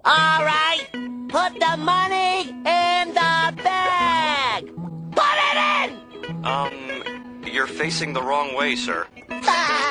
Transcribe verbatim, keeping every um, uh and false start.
All right, put the money in the bag. Put it in! Um, you're facing the wrong way, sir. Ah!